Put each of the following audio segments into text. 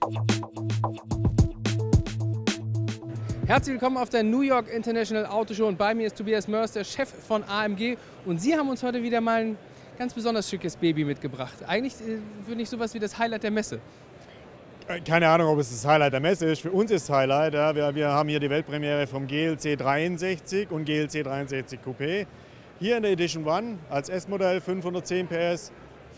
Herzlich willkommen auf der New York International Auto Show und bei mir ist Tobias Moers, der Chef von AMG, und Sie haben uns heute wieder mal ein ganz besonders schickes Baby mitgebracht. Eigentlich finde ich sowas wie das Highlight der Messe. Keine Ahnung, ob es das Highlight der Messe ist. Für uns ist es Highlight. Ja. Wir haben hier die Weltpremiere vom GLC 63 und GLC 63 Coupé. Hier in der Edition One als S-Modell 510 PS,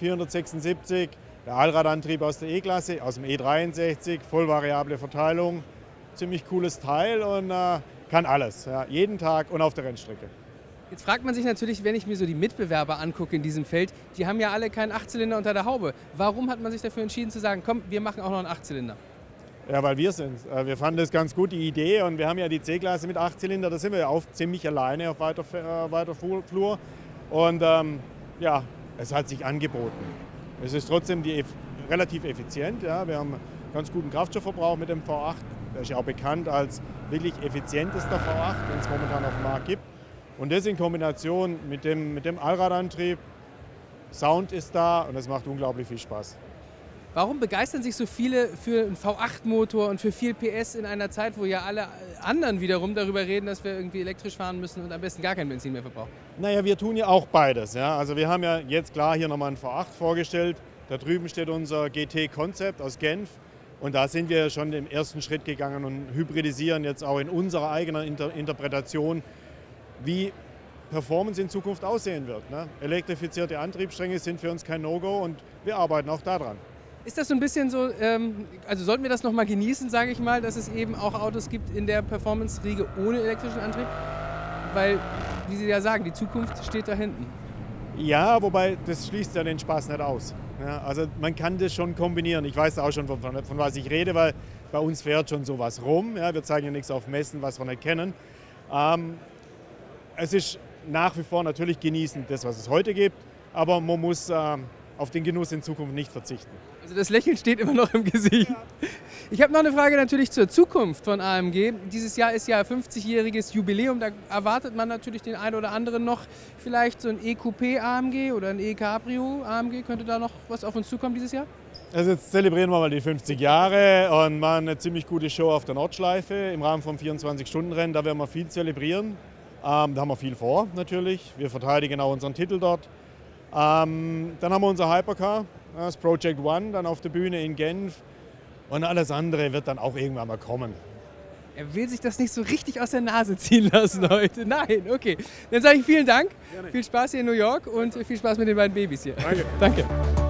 476, der Allradantrieb aus der E-Klasse, aus dem E63, voll variable Verteilung. Ziemlich cooles Teil und kann alles, ja, jeden Tag und auf der Rennstrecke. Jetzt fragt man sich natürlich, wenn ich mir so die Mitbewerber angucke in diesem Feld, die haben ja alle keinen Achtzylinder unter der Haube. Warum hat man sich dafür entschieden zu sagen, komm, wir machen auch noch einen Achtzylinder? Ja, weil wir sind. Wir fanden das ganz gut, die Idee, und wir haben ja die C-Klasse mit 8-Zylinder, da sind wir ja auch ziemlich alleine auf weiter Flur. Und ja, es hat sich angeboten. Es ist trotzdem relativ effizient. Ja. Wir haben einen ganz guten Kraftstoffverbrauch mit dem V8. Der ist ja auch bekannt als wirklich effizientester V8, den es momentan auf dem Markt gibt. Und das in Kombination mit dem Allradantrieb, Sound ist da und es macht unglaublich viel Spaß. Warum begeistern sich so viele für einen V8-Motor und für viel PS in einer Zeit, wo ja alle anderen wiederum darüber reden, dass wir irgendwie elektrisch fahren müssen und am besten gar kein Benzin mehr verbrauchen? Naja, wir tun ja auch beides. Ja. Also wir haben ja jetzt klar hier nochmal einen V8 vorgestellt. Da drüben steht unser GT-Konzept aus Genf. Und da sind wir schon den ersten Schritt gegangen und hybridisieren jetzt auch in unserer eigenen Interpretation, wie Performance in Zukunft aussehen wird. Ne? Elektrifizierte Antriebsstränge sind für uns kein No-Go und wir arbeiten auch daran. Ist das so ein bisschen so, also sollten wir das noch mal genießen, sage ich mal, dass es eben auch Autos gibt in der Performance-Riege ohne elektrischen Antrieb? Weil, wie Sie ja sagen, die Zukunft steht da hinten. Ja, wobei das schließt ja den Spaß nicht aus. Ja, also man kann das schon kombinieren. Ich weiß auch schon, von was ich rede, weil bei uns fährt schon sowas rum. Ja, wir zeigen ja nichts auf Messen, was wir nicht kennen. Es ist nach wie vor natürlich genießend, das, was es heute gibt, aber man muss auf den Genuss in Zukunft nicht verzichten. Also das Lächeln steht immer noch im Gesicht. Ja. Ich habe noch eine Frage natürlich zur Zukunft von AMG. Dieses Jahr ist ja 50-jähriges Jubiläum, da erwartet man natürlich den einen oder anderen noch. Vielleicht so ein E-Coupé AMG oder ein E-Cabrio AMG, könnte da noch was auf uns zukommen dieses Jahr? Also jetzt zelebrieren wir mal die 50 Jahre und machen eine ziemlich gute Show auf der Nordschleife im Rahmen vom 24-Stunden-Rennen. Da werden wir viel zelebrieren. Da haben wir viel vor natürlich. Wir verteidigen auch unseren Titel dort. Dann haben wir unser Hypercar, das Project One, dann auf der Bühne in Genf. Und alles andere wird dann auch irgendwann mal kommen. Er will sich das nicht so richtig aus der Nase ziehen lassen heute. Nein, okay. Dann sage ich vielen Dank. Gerne. Viel Spaß hier in New York und viel Spaß mit den beiden Babys hier. Danke. Danke.